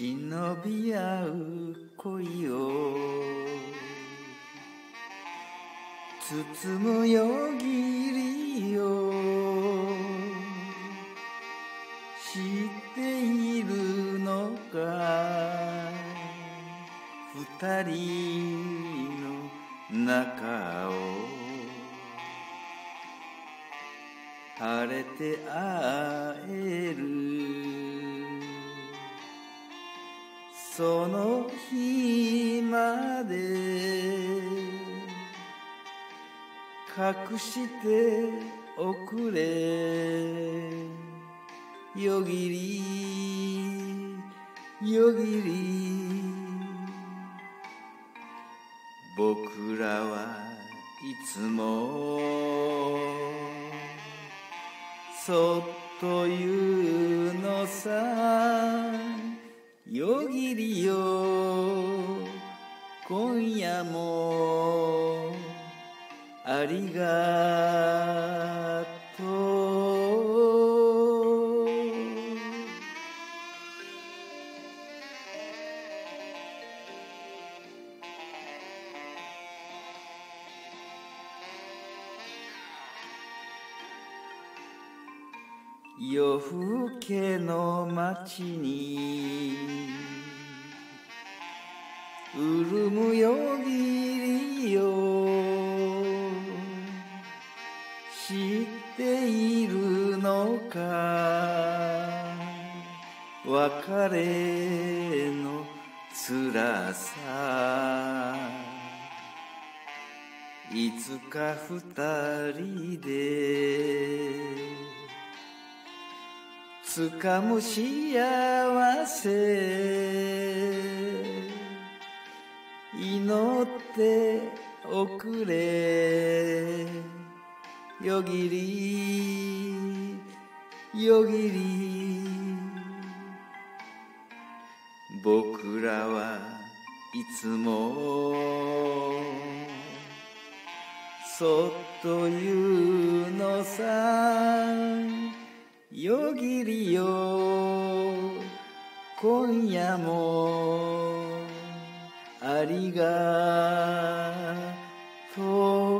忍び合う恋を包む夜霧よ知っているのか二人の中を晴れて会えるその日まで隠しておくれ夜霧夜霧僕らはいつもそっと言うのさ夜霧よ今夜もありがとう夜更けの街に潤む夜霧よ知っているのか別れの辛さいつか二人で掴む幸せ祈っておくれ夜霧夜霧僕らはいつもそっと言うのさ夜霧よ今夜もありがとう